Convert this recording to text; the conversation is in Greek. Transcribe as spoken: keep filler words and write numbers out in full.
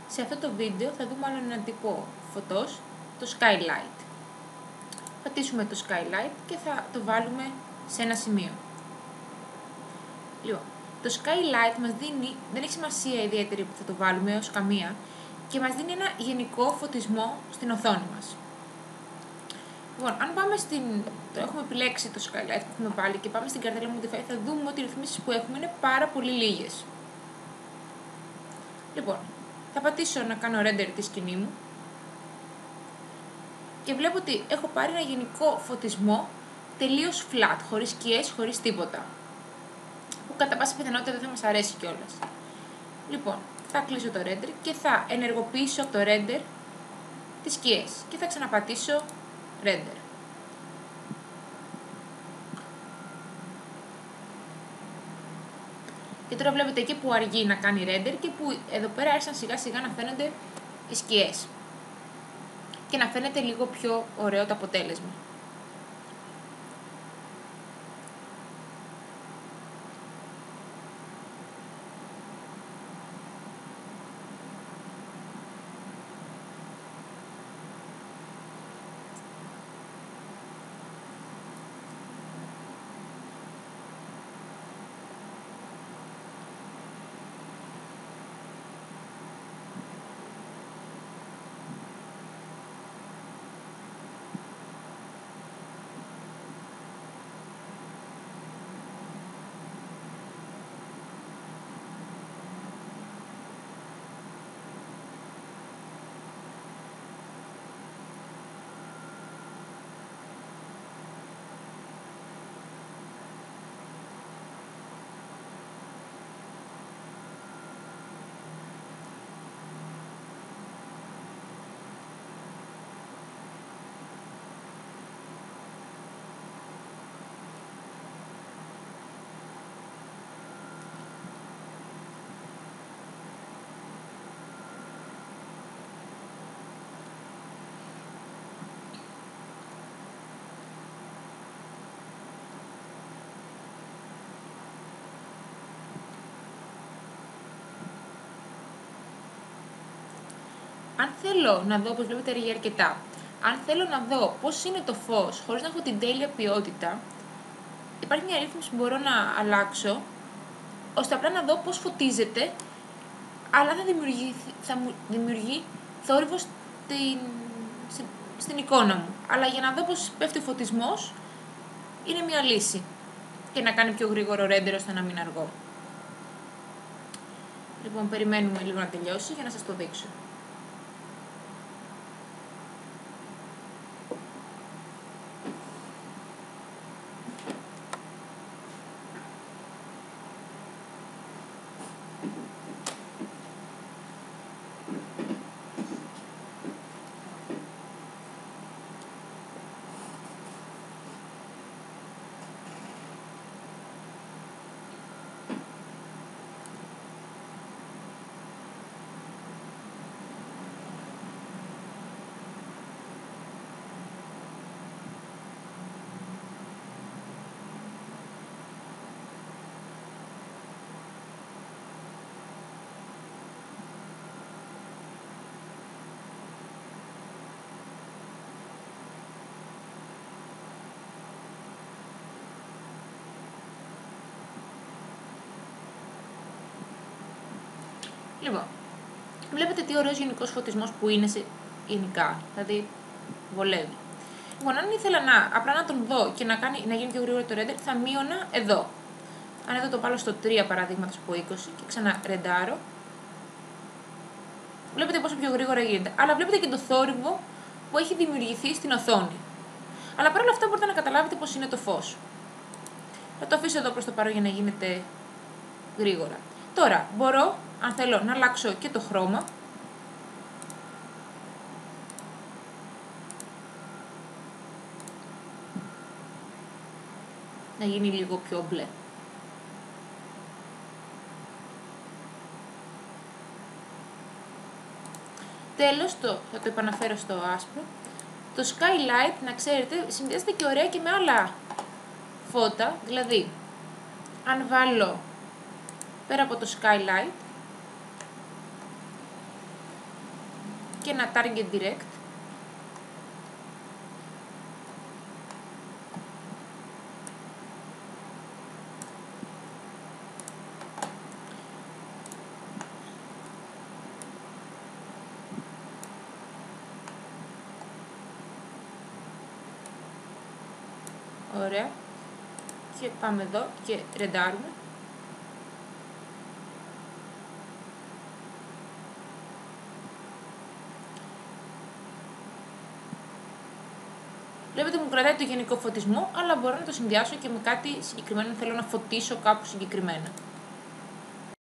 Σε αυτό το βίντεο θα δούμε άλλο έναν τύπο φωτός, το skylight. Πατήσουμε το skylight και θα το βάλουμε σε ένα σημείο. Λοιπόν, το skylight μας δίνει, δεν έχει σημασία ιδιαίτερη που θα το βάλουμε ως καμία, και μας δίνει ένα γενικό φωτισμό στην οθόνη μας. Λοιπόν, αν πάμε στην, το έχουμε επιλέξει το skylight που έχουμε βάλει και πάμε στην καρτέλα Modify, θα δούμε ότι οι ρυθμίσεις που έχουμε είναι πάρα πολύ λίγες. Λοιπόν, θα πατήσω να κάνω render τη σκηνή μου και βλέπω ότι έχω πάρει ένα γενικό φωτισμό τελείως flat, χωρίς σκιές, χωρίς τίποτα, που κατά πάσα πιθανότητα δεν θα μας αρέσει κιόλας. Λοιπόν, θα κλείσω το render και θα ενεργοποιήσω από το render τις σκιές και θα ξαναπατήσω render. Και τώρα βλέπετε εκεί που αργεί να κάνει render και που εδώ πέρα άρχισαν σιγά σιγά να φαίνονται οι σκιές και να φαίνεται λίγο πιο ωραίο το αποτέλεσμα. Αν θέλω να δω, όπως βλέπετε αργεί αρκετά, αν θέλω να δω πώς είναι το φως χωρίς να έχω την τέλεια ποιότητα, υπάρχει μια ρύθμιση που μπορώ να αλλάξω, ώστε απλά να δω πώς φωτίζεται, αλλά θα δημιουργεί, θα μου δημιουργεί θόρυβο στην, στην εικόνα μου. Αλλά για να δω πώς πέφτει ο φωτισμός, είναι μια λύση. Και να κάνει πιο γρήγορο render ώστε να μην αργώ. Λοιπόν, περιμένουμε λίγο να τελειώσει για να σας το δείξω. Λοιπόν, βλέπετε τι ωραίος γενικός φωτισμός που είναι σε γενικά, δηλαδή βολεύει. Λοιπόν, αν ήθελα να, απλά να τον δω και να, κάνει, να γίνει πιο γρήγορο το render, θα μείωνα εδώ. Αν εδώ το βάλω στο τρία παραδείγματος από είκοσι και ξανά ρεντάρω, βλέπετε πόσο πιο γρήγορα γίνεται. Αλλά βλέπετε και το θόρυβο που έχει δημιουργηθεί στην οθόνη. Αλλά παρόλα αυτά μπορείτε να καταλάβετε πώς είναι το φως. Θα το αφήσω εδώ προς το παρόν για να γίνεται γρήγορα. Τώρα, μπορώ, αν θέλω, να αλλάξω και το χρώμα. Να γίνει λίγο πιο μπλε. Τέλος, το, θα το επαναφέρω στο άσπρο. Το skylight, να ξέρετε, συνδυάζεται και ωραία και με άλλα φώτα. Δηλαδή, αν βάλω πέρα από το skylight, και ένα target direct. Ωραία. Και πάμε εδώ και ρεντάρουμε. Βλέπετε μου κρατάει το γενικό φωτισμό, αλλά μπορώ να το συνδυάσω και με κάτι συγκεκριμένο, θέλω να φωτίσω κάπου συγκεκριμένα.